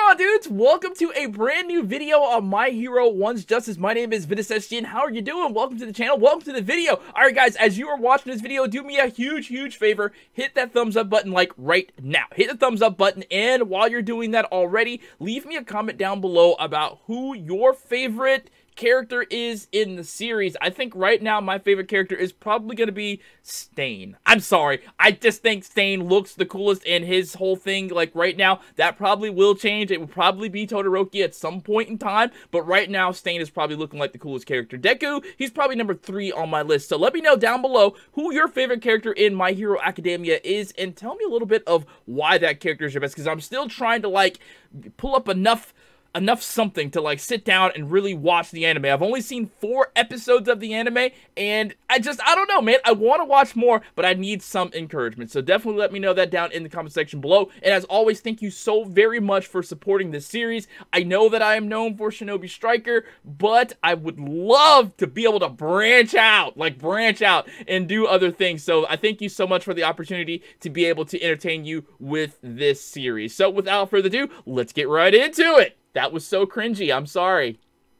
on, dudes? Welcome to a brand new video on My Hero One's Justice. My name is VinusSG, and how are you doing? Welcome to the channel. Welcome to the video. Alright guys, as you are watching this video, do me a huge favor. Hit that thumbs up button like right now. Hit the thumbs up button, and while you're doing that already, leave me a comment down below about who your favorite character is in the series. I think right now my favorite character is probably going to be Stain. I'm sorry. I just think Stain looks the coolest, and his whole thing, like right now, that probably will change. It will probably be Todoroki at some point in time, but right now Stain is probably looking like the coolest character. Deku, he's probably number 3 on my list. So let me know down below who your favorite character in My Hero Academia is, and tell me a little bit of why that character is your best, because I'm still trying to like pull up enough something to like sit down and really watch the anime. I've only seen 4 episodes of the anime, and I don't know, man. I want to watch more, but I need some encouragement. So definitely let me know that down in the comment section below. And as always, thank you so very much for supporting this series. I know that I am known for Shinobi Striker, but I would love to be able to branch out and do other things. So I thank you so much for the opportunity to be able to entertain you with this series. So without further ado, let's get right into it. That was so cringy. I'm sorry.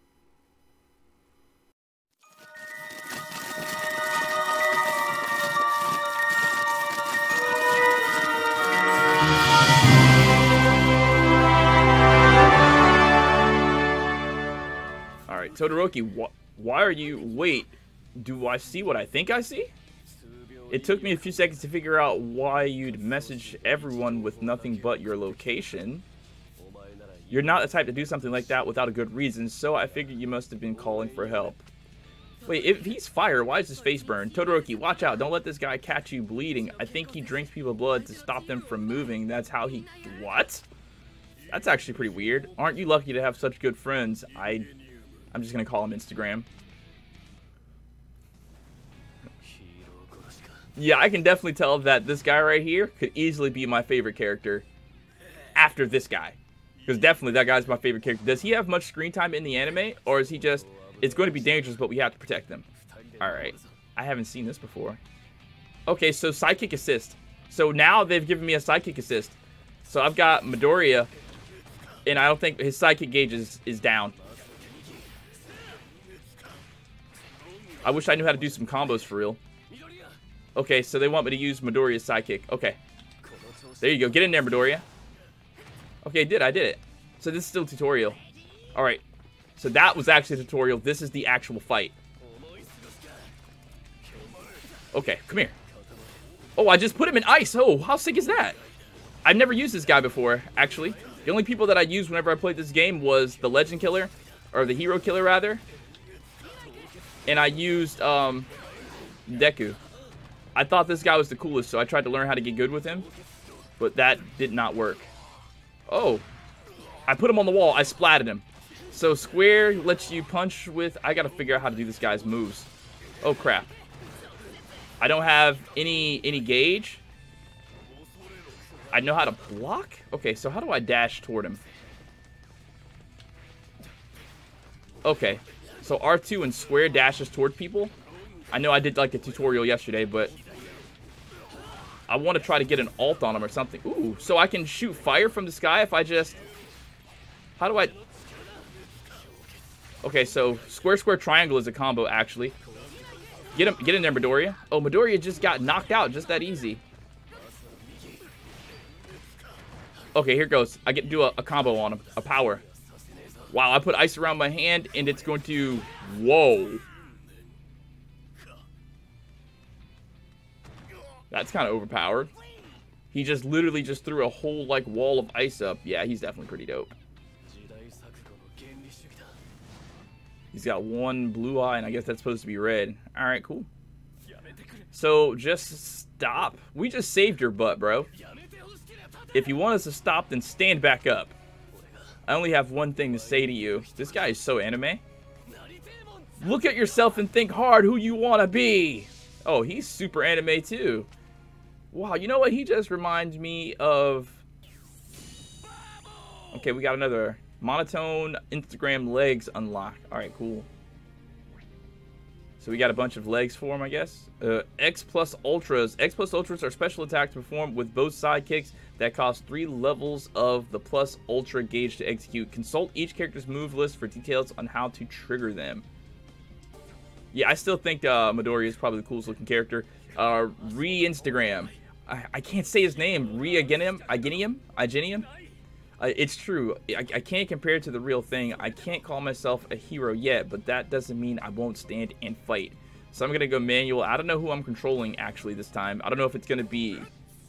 Alright, Todoroki, why are you... Wait, do I see what I think I see? It took me a few seconds to figure out why you'd message everyone with nothing but your location. You're not the type to do something like that without a good reason, so I figured you must have been calling for help. Wait, if he's fire, why is his face burned? Todoroki, watch out. Don't let this guy catch you bleeding. I think he drinks people's blood to stop them from moving. That's how he... What? That's actually pretty weird. Aren't you lucky to have such good friends? I'm just going to call him Instagram. Yeah, I can definitely tell that this guy right here could easily be my favorite character after this guy. Because definitely that guy's my favorite character. Does he have much screen time in the anime? Or is he just... It's going to be dangerous, but we have to protect them. Alright. I haven't seen this before. Okay, so sidekick assist. So now they've given me a sidekick assist. So I've got Midoriya. And I don't think his sidekick gauge is down. I wish I knew how to do some combos for real. Okay, so they want me to use Midoriya's sidekick. Okay. There you go. Get in there, Midoriya. Okay, I did it. So this is still a tutorial. Alright. So that was actually a tutorial. This is the actual fight. Okay, come here. Oh, I just put him in ice. Oh, how sick is that? I've never used this guy before, actually. The only people that I used whenever I played this game was the Legend Killer. Or the Hero Killer, rather. And I used, Deku. I thought this guy was the coolest, so I tried to learn how to get good with him. But that did not work. Oh, I put him on the wall. I splatted him. So square lets you punch with... I gotta figure out how to do this guy's moves. Oh, crap. I don't have any gauge. I know how to block? Okay, so how do I dash toward him? Okay, so R2 and square dashes toward people. I know I did like a tutorial yesterday, but... I want to try to get an ult on him or something. Ooh, so I can shoot fire from the sky if I just... How do I... Okay, so square, triangle is a combo, actually. Get in there, Midoriya. Oh, Midoriya just got knocked out just that easy. Okay, here goes. I get to do a combo on him. A power. Wow, I put ice around my hand, and it's going to... Whoa. That's kind of overpowered. He just literally just threw a whole, like, wall of ice up. Yeah, he's definitely pretty dope. He's got one blue eye, and I guess that's supposed to be red. Alright, cool. So, just stop. We just saved your butt, bro. If you want us to stop, then stand back up. I only have one thing to say to you. This guy is so anime. Look at yourself and think hard who you want to be. Oh, he's super anime, too. Wow, you know what? He just reminds me of... Okay, we got another monotone Instagram legs unlocked. Alright, cool. So we got a bunch of legs for him, I guess. X plus Ultras. X plus Ultras are special attacks performed with both sidekicks that cost 3 levels of the plus Ultra gauge to execute. Consult each character's move list for details on how to trigger them. Yeah, I still think Midoriya is probably the coolest looking character. Re-Instagram. I can't say his name. Igenium? It's true. I can't compare it to the real thing. I can't call myself a hero yet, but that doesn't mean I won't stand and fight. So I'm going to go manual. I don't know who I'm controlling, actually, this time. I don't know if it's going to be...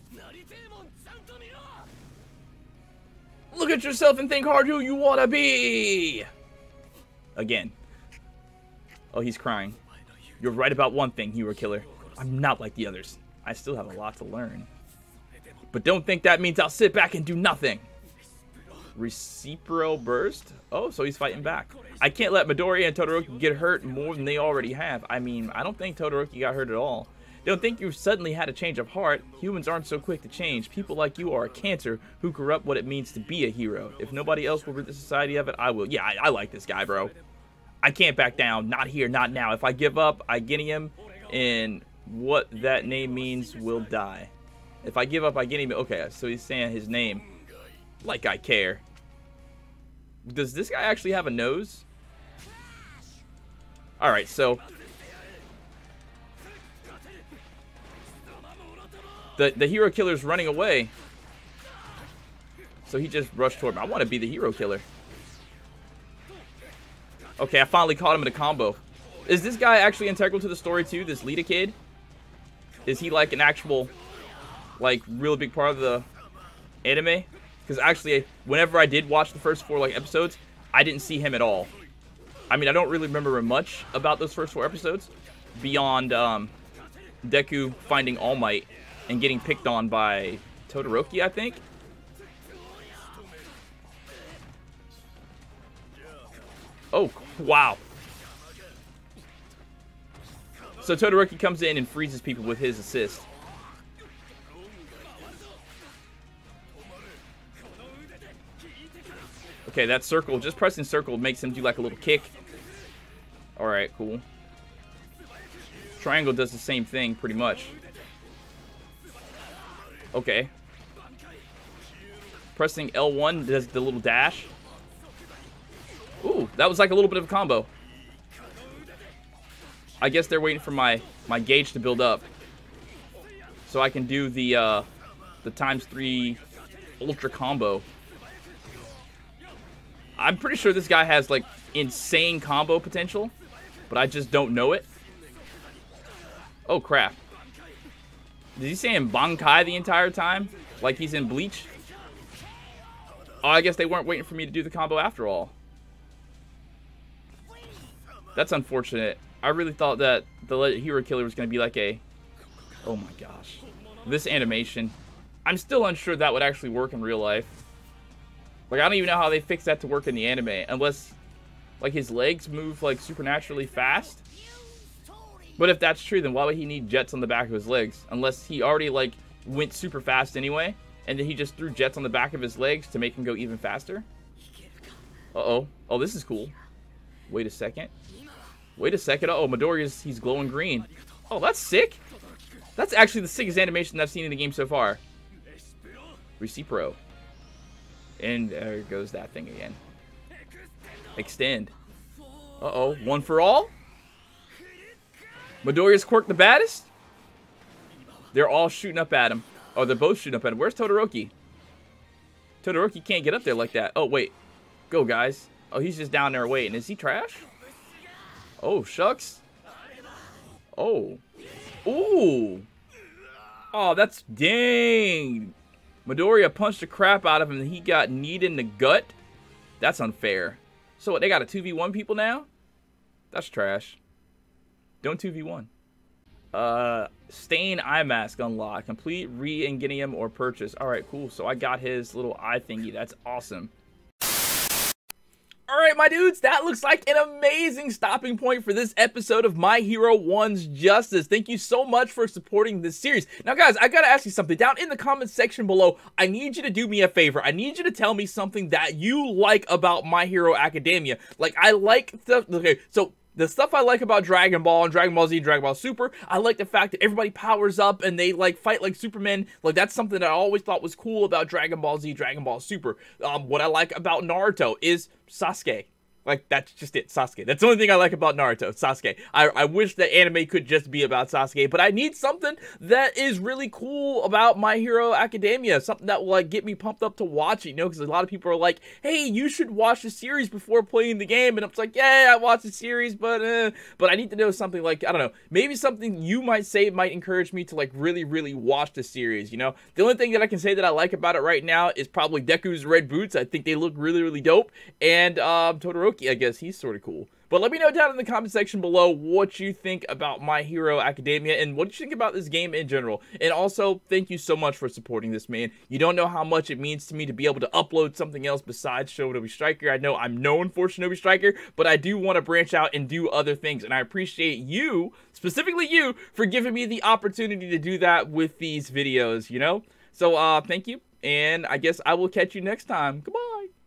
Look at yourself and think hard who you want to be! Again. Oh, he's crying. You're right about one thing, Hero Killer. I'm not like the others. I still have a lot to learn. But don't think that means I'll sit back and do nothing. Recipro Burst? Oh, so he's fighting back. I can't let Midoriya and Todoroki get hurt more than they already have. I mean, I don't think Todoroki got hurt at all. Don't think you've suddenly had a change of heart. Humans aren't so quick to change. People like you are a cancer who corrupt what it means to be a hero. If nobody else will rid the society of it, I will. Yeah, I like this guy, bro. I can't back down. Not here, not now. If I give up, Igenium, and what that name means will die. If I give up Igenium, okay, so he's saying his name. Like I care. Does this guy actually have a nose? Alright, so the hero killer's running away. So he just rushed toward me. I want to be the hero killer. Okay, I finally caught him in a combo. Is this guy actually integral to the story too? This Lita kid? Is he like an actual, like, real big part of the anime? Because actually, whenever I did watch the first 4 episodes, I didn't see him at all. I mean, I don't really remember much about those first 4 episodes beyond Deku finding All Might and getting picked on by Todoroki, I think. Oh, wow. So Todoroki comes in and freezes people with his assist. Okay, that circle, just pressing circle makes him do like a little kick. Alright, cool. Triangle does the same thing, pretty much. Okay. Pressing L1 does the little dash. Ooh, that was like a little bit of a combo. I guess they're waiting for my gauge to build up, so I can do the ×3 ultra combo. I'm pretty sure this guy has like insane combo potential, but I just don't know it. Oh crap. Is he saying Bankai the entire time? Like he's in Bleach? Oh, I guess they weren't waiting for me to do the combo after all. That's unfortunate. I really thought that the hero killer was going to be like a... Oh my gosh. This animation. I'm still unsure that would actually work in real life. Like, I don't even know how they fix that to work in the anime. Unless, like, his legs move, like, supernaturally fast. But if that's true, then why would he need jets on the back of his legs? Unless he already, like, went super fast anyway. And then he just threw jets on the back of his legs to make him go even faster. Uh-oh. Oh, this is cool. Wait a second. Wait a second. Uh-oh, Midoriya's, he's glowing green. Oh, that's sick. That's actually the sickest animation I've seen in the game so far. Recipro. And there goes that thing again. Extend. Uh-oh. One for all? Midoriya's quirk the baddest? They're all shooting up at him. Oh, they're both shooting up at him. Where's Todoroki? Todoroki can't get up there like that. Oh, wait. Go, guys. Oh, he's just down there waiting. Is he trash? Oh, shucks. Oh. Ooh. Oh, that's... Dang. Midoriya punched the crap out of him and he got kneed in the gut? That's unfair. So what, they got a 2v1 people now? That's trash. Don't 2v1. Stain eye mask unlocked. Complete re-ingenium or purchase. Alright, cool. So I got his little eye thingy. That's awesome. Alright, my dudes, that looks like an amazing stopping point for this episode of My Hero 1's Justice. Thank you so much for supporting this series. Now, guys, I gotta ask you something. Down in the comments section below, I need you to do me a favor. I need you to tell me something that you like about My Hero Academia. Like, I like stuff... Okay, so... the stuff I like about Dragon Ball and Dragon Ball Z and Dragon Ball Super, I like the fact that everybody powers up and they like fight like Superman. Like, that's something that I always thought was cool about Dragon Ball Z, Dragon Ball Super. What I like about Naruto is Sasuke. Like, that's just it, Sasuke. That's the only thing I like about Naruto, Sasuke. I wish that anime could just be about Sasuke, but I need something that is really cool about My Hero Academia, something that will, like, get me pumped up to watch it, you know, because a lot of people are like, hey, you should watch the series before playing the game, and I'm like, yeah, I watched the series, but I need to know something like, I don't know, maybe something you might say might encourage me to, like, really, really watch the series, you know? The only thing that I can say that I like about it right now is probably Deku's red boots. I think they look really, really dope, and Todoroki, I guess he's sort of cool. But let me know down in the comment section below what you think about My Hero Academia and what you think about this game in general. And also, thank you so much for supporting this, man. You don't know how much it means to me to be able to upload something else besides Shinobi Striker. I know I'm known for Shinobi Striker, but I do want to branch out and do other things. And I appreciate you, specifically you, for giving me the opportunity to do that with these videos, you know? So, thank you. And I guess I will catch you next time. Goodbye.